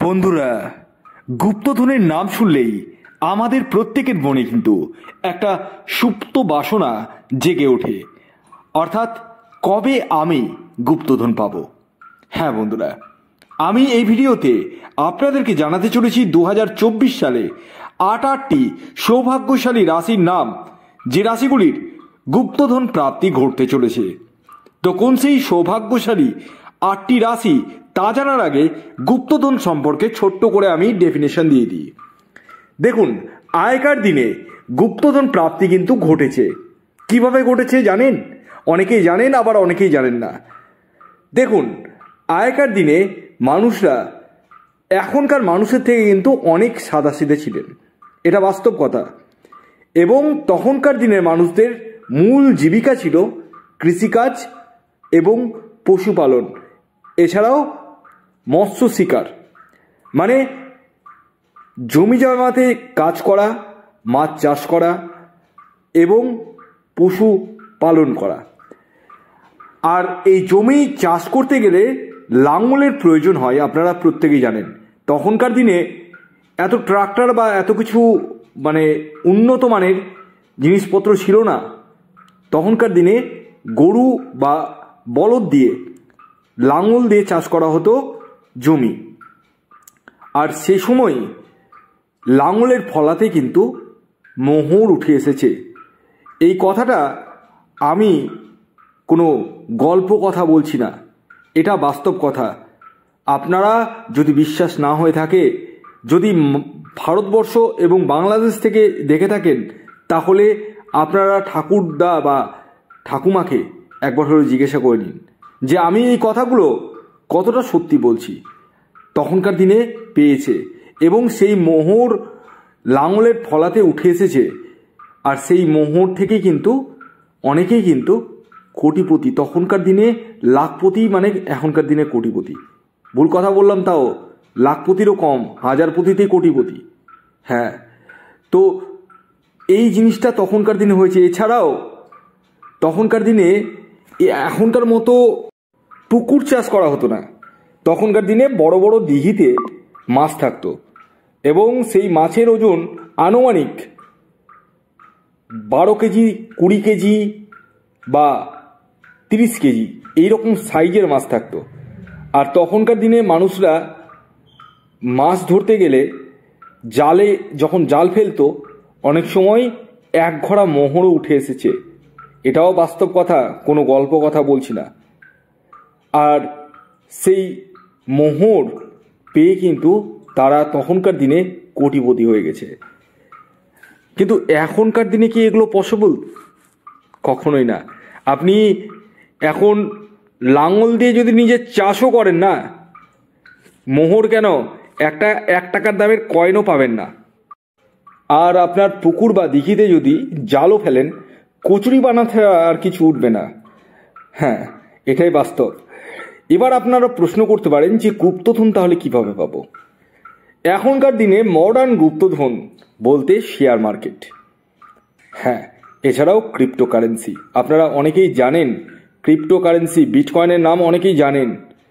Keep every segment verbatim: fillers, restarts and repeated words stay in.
বন্ধুরা, গুপ্তধনের নাম শুনলেই আমাদের প্রত্যেকের মনে কিন্তু একটা সুপ্ত বাসনা জেগে ওঠে, অর্থাৎ কবে আমি গুপ্তধন পাব। হ্যাঁ বন্ধুরা, আমি এই ভিডিওতে আপনাদেরকে জানাতে চলেছি দু হাজার চব্বিশ সালে আট আটটি সৌভাগ্যশালী রাশির নাম, যে রাশিগুলির গুপ্তধন প্রাপ্তি ঘটতে চলেছে। তো কোন সেই সৌভাগ্যশালী আটটি রাশি তা জানার আগে গুপ্তধন সম্পর্কে ছোট্ট করে আমি ডেফিনেশন দিয়ে দিই। দেখুন, আগেকার দিনে গুপ্তধন প্রাপ্তি কিন্তু ঘটেছে। কিভাবে ঘটেছে জানেন? অনেকেই জানেন, আবার অনেকেই জানেন না। দেখুন, আগেকার দিনে মানুষরা এখনকার মানুষের থেকে কিন্তু অনেক সাদাসিধে ছিলেন, এটা বাস্তব কথা। এবং তখনকার দিনের মানুষদের মূল জীবিকা ছিল কৃষিকাজ এবং পশুপালন, এছাড়াও মৎস্য শিকার, মানে জমি জমাতে কাজ করা, মাছ চাষ করা এবং পশু পালন করা। আর এই জমি চাষ করতে গেলে লাঙলের প্রয়োজন হয়, আপনারা প্রত্যেকেই জানেন। তখনকার দিনে এত ট্রাক্টর বা এত কিছু মানে উন্নত মানের জিনিসপত্র ছিল না। তখনকার দিনে গরু বা বলদ দিয়ে, লাঙল দিয়ে চাষ করা হতো জমি। আর সে সময় লাঙলের ফলাতে কিন্তু মোহর উঠে এসেছে। এই কথাটা আমি কোনো গল্প কথা বলছি না, এটা বাস্তব কথা। আপনারা যদি বিশ্বাস না হয়ে থাকে, যদি ভারতবর্ষ এবং বাংলাদেশ থেকে দেখে থাকেন, তাহলে আপনারা ঠাকুরদা বা ঠাকুমাকে একবার হলে জিজ্ঞাসা করে নিন যে আমি এই কথাগুলো কতটা সত্যি বলছি। তখনকার দিনে পেয়েছে এবং সেই মোহর লাঙলের ফলাতে উঠে এসেছে। আর সেই মোহর থেকে কিন্তু অনেকেই কিন্তু কোটিপতি, তখনকার দিনে লাখপতি, মানে এখনকার দিনে কোটিপতি। ভুল কথা বললাম, তাও লাখপতিরও কম, হাজারপতিতেই কোটিপতি। হ্যাঁ, তো এই জিনিসটা তখনকার দিনে হয়েছে। এছাড়াও তখনকার দিনে এখনকার মতো পুকুর চাষ করা হতো না। তখনকার দিনে বড় বড় দিঘিতে মাছ থাকতো এবং সেই মাছের ওজন আনুমানিক বারো কেজি, কুড়ি কেজি বা তিরিশ কেজি এইরকম সাইজের মাছ থাকতো। আর তখনকার দিনে মানুষরা মাছ ধরতে গেলে জালে যখন জাল ফেলতো, অনেক সময় এক ঘড়া মোহরও উঠে এসেছে। এটাও বাস্তব কথা, কোনো গল্প কথা বলছি না। আর সেই মোহর পেয়ে কিন্তু তারা তখনকার দিনে কোটিপতি হয়ে গেছে। কিন্তু এখনকার দিনে কি এগুলো পসিবল? কখনোই না। আপনি এখন লাঙল দিয়ে যদি নিজের চাষও করেন না, মোহর কেন, একটা এক টাকার দামের কয়েনও পাবেন না। আর আপনার পুকুর বা দিঘিতে যদি জালও ফেলেন, কচুরি বানাতে আর কিছু উঠবে না। হ্যাঁ, এটাই বাস্তব। এবার আপনারা প্রশ্ন করতে পারেন যে গুপ্তধন তাহলে কিভাবে পাবো? এখনকার দিনে মডার্ন গুপ্তধন বলতে শেয়ার মার্কেট, হ্যাঁ, এছাড়াও ক্রিপ্টোকারেন্সি। আপনারা অনেকেই জানেন ক্রিপ্টোকারেন্সি, বিটকয়েনের নাম অনেকেই জানেন।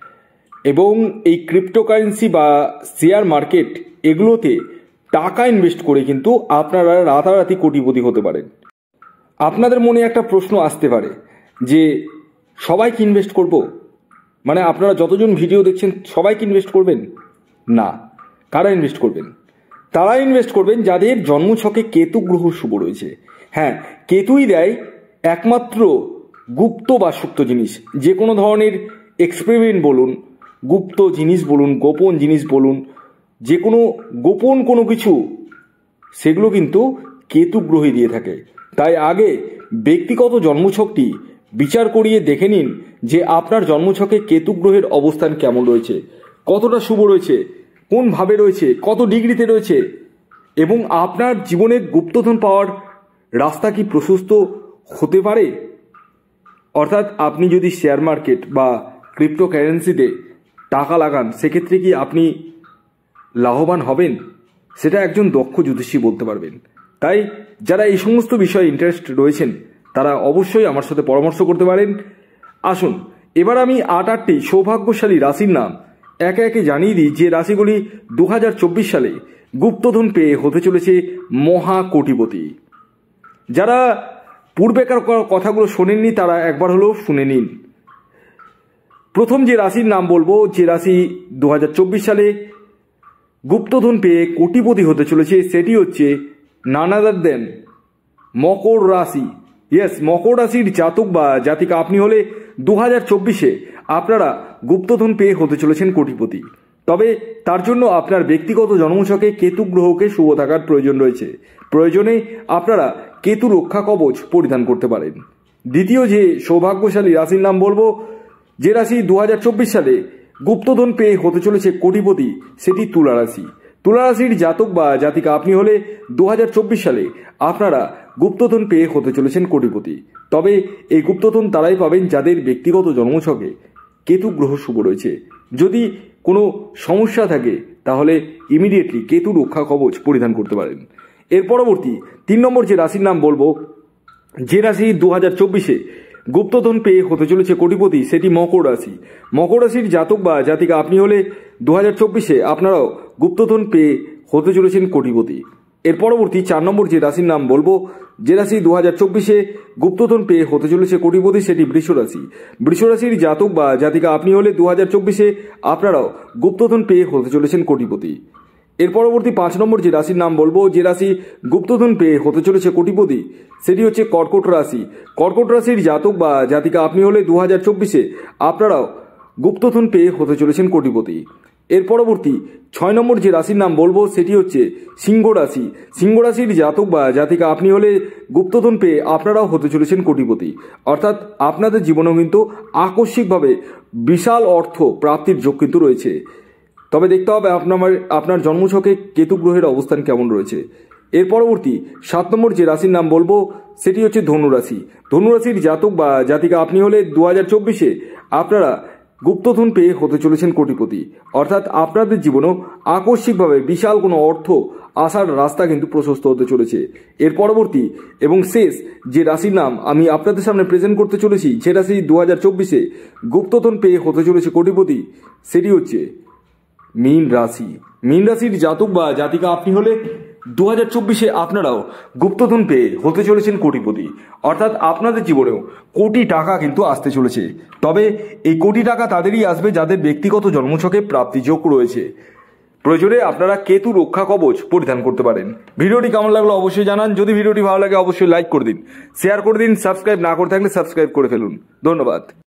এবং এই ক্রিপ্টোকারেন্সি বা শেয়ার মার্কেট, এগুলোতে টাকা ইনভেস্ট করে কিন্তু আপনারা রাতারাতি কোটিপতি হতে পারেন। আপনাদের মনে একটা প্রশ্ন আসতে পারে যে সবাইকে ইনভেস্ট করব? মানে আপনারা যতজন ভিডিও দেখছেন সবাইকে ইনভেস্ট করবেন না। কারা ইনভেস্ট করবেন? তারা ইনভেস্ট করবেন যাদের জন্মছকে কেতু গ্রহ শুভ রয়েছে। হ্যাঁ, কেতুই দেয় একমাত্র গুপ্ত বা সুপ্ত জিনিস। যে কোনো ধরনের এক্সপেরিমেন্ট বলুন, গুপ্ত জিনিস বলুন, গোপন জিনিস বলুন, যে কোনো গোপন কোনো কিছু, সেগুলো কিন্তু কেতু গ্রহই দিয়ে থাকে। তাই আগে ব্যক্তিগত জন্মছকটি বিচার করিয়ে দেখে নিন যে আপনার জন্মছকে কেতু গ্রহের অবস্থান কেমন রয়েছে, কতটা শুভ রয়েছে, কোন ভাবে রয়েছে, কত ডিগ্রিতে রয়েছে, এবং আপনার জীবনে গুপ্তধন পাওয়ার রাস্তা কি প্রশস্ত হতে পারে। অর্থাৎ আপনি যদি শেয়ার মার্কেট বা ক্রিপ্টোকারেন্সিতে টাকা লাগান, সেক্ষেত্রে কি আপনি লাভবান হবেন? সেটা একজন দক্ষ জ্যোতিষী বলতে পারবেন। তাই যারা এই সমস্ত বিষয়ে ইন্টারেস্ট রয়েছেন, তারা অবশ্যই আমার সাথে পরামর্শ করতে পারেন। আসুন এবার আমি আট আটটি সৌভাগ্যশালী রাশির নাম একে একে জানিয়ে দিই যে রাশিগুলি দু হাজার চব্বিশ সালে গুপ্তধন পেয়ে হতে চলেছে মহা কোটিপতি। যারা পূর্বেকার কথাগুলো শোনেননি তারা একবার হলেও শুনে নিন। প্রথম যে রাশির নাম বলবো, যে রাশি দু হাজার চব্বিশ সালে গুপ্তধন পেয়ে কোটিপতি হতে চলেছে, সেটি হচ্ছে নান আদার দেন মকর রাশি। ইয়েস, মকর রাশির জাতক বা জাতিকা আপনি হলে দু হাজার চব্বিশে আপনারা গুপ্তধন পেয়ে হতে চলেছেন কোটিপতি। তবে তার জন্য আপনার ব্যক্তিগত জন্মছকে কেতু গ্রহকে শুভ থাকার প্রয়োজন রয়েছে। প্রয়োজনে আপনারা কেতু রক্ষা কবচ পরিধান করতে পারেন। দ্বিতীয় যে সৌভাগ্যশালী রাশির নাম বলবো, যে রাশি দু হাজার চব্বিশ সালে গুপ্তধন পেয়ে হতে চলেছে কোটিপতি, সেটি তুলা রাশি। তুলা রাশির জাতক বা জাতিকা আপনি হলে দু হাজার চব্বিশ সালে আপনারা গুপ্তধন পেয়ে হতে চলেছেন কোটিপতি। তবে এই গুপ্তধন তারাই পাবেন যাদের ব্যক্তিগত জন্মছকে কেতু গ্রহ শুভ রয়েছে। যদি কোনো সমস্যা থাকে তাহলে ইমিডিয়েটলি কেতু রক্ষা কবচ পরিধান করতে পারেন। এর পরবর্তী তিন নম্বর যে রাশির নাম বলবো, যে রাশি দু হাজার চব্বিশে গুপ্তধন পেয়ে হতে চলেছে কোটিপতি, সেটি মকর রাশি। মকর রাশির জাতক বা জাতিকা আপনি হলে দু হাজার চব্বিশে আপনারাও গুপ্তধন পেয়ে হতে চলেছেন কোটিপতি। এর পরবর্তী চার নম্বর যে রাশির নাম বলবো, যে রাশি দু হাজার চব্বিশে গুপ্তধন পেয়ে হতে চলেছে কোটিপতি, সেটি বৃষ রাশি। বৃষ রাশির জাতক বা জাতিকা আপনি হলে দু হাজার চব্বিশে আপনারাও গুপ্তধন পেয়ে হতে চলেছেন কোটিপতি। এর পরবর্তী পাঁচ নম্বর যে রাশির নাম বলবো, যে রাশি গুপ্তধন পেয়ে হতে চলেছে কোটিপতি, সেটি হচ্ছে কর্কট রাশি। কর্কট রাশির জাতক বা জাতিকা আপনি হলে দু হাজার চব্বিশে আপনারাও গুপ্তধন পেয়ে হতে চলেছেন কোটিপতি। এর পরবর্তী ছয় নম্বর যে রাশির নাম বলবো, সেটি হচ্ছে সিংহ রাশি। সিংহ রাশির জাতক বা জাতিকা আপনি হলে গুপ্তধন পেয়ে আপনারাও হতে চলেছেন কোটিপতি। অর্থাৎ আপনাদের জীবনেও কিন্তু আকস্মিকভাবে বিশাল অর্থ প্রাপ্তির যোগ কিন্তু রয়েছে। তবে দেখতে হবে আপনার আপনার জন্মছকে কেতু গ্রহের অবস্থান কেমন রয়েছে। এর পরবর্তী সাত নম্বর যে রাশির নাম বলবো, সেটি হচ্ছে ধনুরাশি। ধনুরাশির জাতক বা জাতিকা আপনি হলে দু হাজার চব্বিশে আপনারা গুপ্তধন পেয়ে হতে চলেছেন কোটিপতি। অর্থাৎ আপনাদের জীবনেও আকস্মিকভাবে বিশাল কোনো অর্থ আসার রাস্তা কিন্তু প্রশস্ত হতে চলেছে। এর পরবর্তী এবং শেষ যে রাশির নাম আমি আপনাদের সামনে প্রেজেন্ট করতে চলেছি, যে রাশি দু হাজার চব্বিশে গুপ্তধন পেয়ে হতে চলেছে কোটিপতি, সেটি হচ্ছে মীন রাশি। মীন রাশির জাতক বা জাতিকা আপনি হলে দু হাজার চব্বিশে আপনারাও গুপ্তধন পেয়ে হতে চলেছেন কোটিপতি। অর্থাৎ আপনাদের জীবনেও কোটি টাকা কিন্তু আসতে চলেছে। তবে এই কোটি টাকা তাদেরই আসবে যাদের ব্যক্তিগত জন্মছকে প্রাপ্তিযোগ রয়েছে। প্রয়োজনে আপনারা কেতু রক্ষা কবচ পরিধান করতে পারেন। ভিডিওটি কেমন লাগলো অবশ্যই জানান। যদি ভিডিওটি ভালো লাগে অবশ্যই লাইক করে দিন, শেয়ার করে দিন, সাবস্ক্রাইব না করে থাকলে সাবস্ক্রাইব করে ফেলুন। ধন্যবাদ।